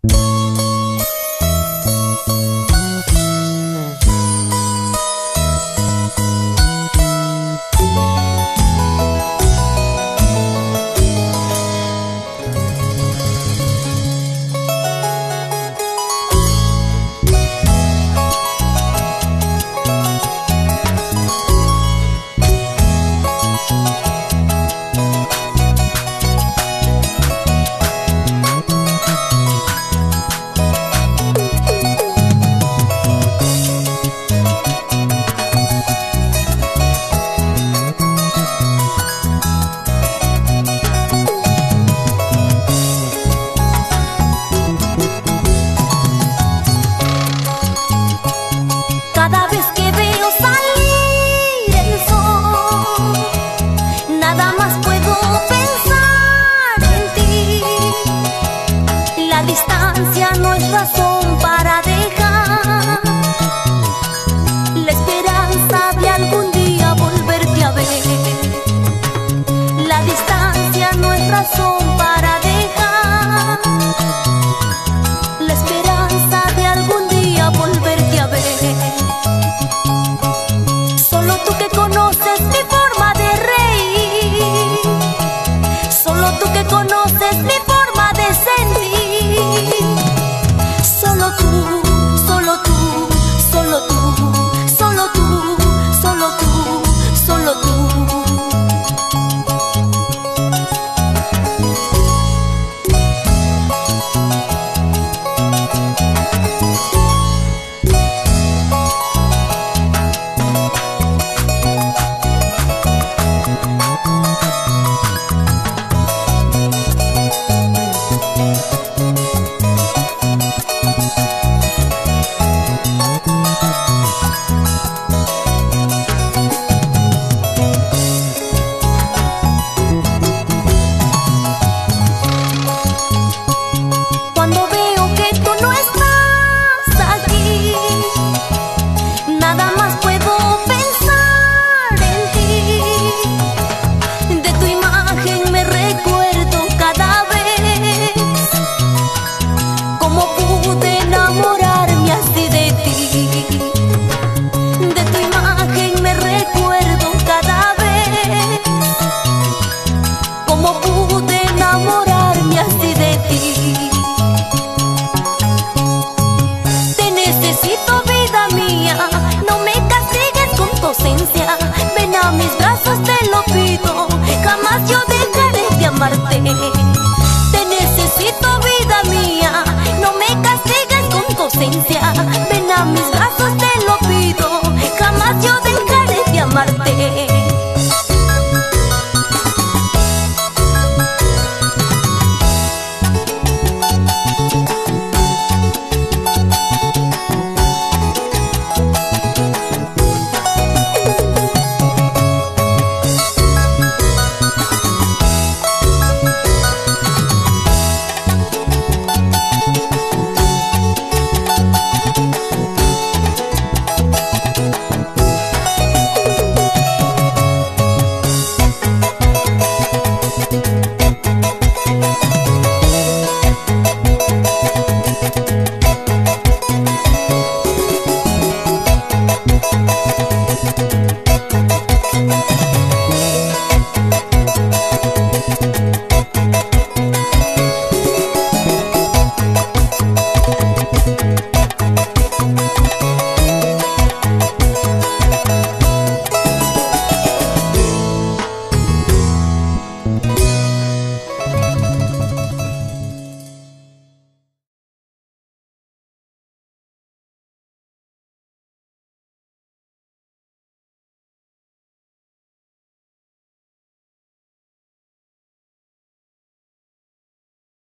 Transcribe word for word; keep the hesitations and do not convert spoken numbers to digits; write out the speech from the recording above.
Cada vez que veo salir el sol, nada más puedo pensar en ti. La distancia no es razón para dejar la esperanza de algún día volverte a ver. La distancia no es razón para dejar la esperanza de algún día volverte a ver. Solo tú que conoces mi forma de reír, solo tú que conoces mi forma de sentir. Solo tú, solo tú, solo tú, solo tú, solo tú, solo tú. Cuando veo que tú no estás aquí, nada más puedo pensar en ti. De tu imagen me recuerdo cada vez cómo pude enamorarme así de ti. De tu imagen me recuerdo cada vez cómo pude enamorarme así de ti. Necesito, vida mía, no me castigues con tu ausencia. Ven a mis brazos, te lo pido, jamás yo dejaré de amarte. Te necesito, vida mía.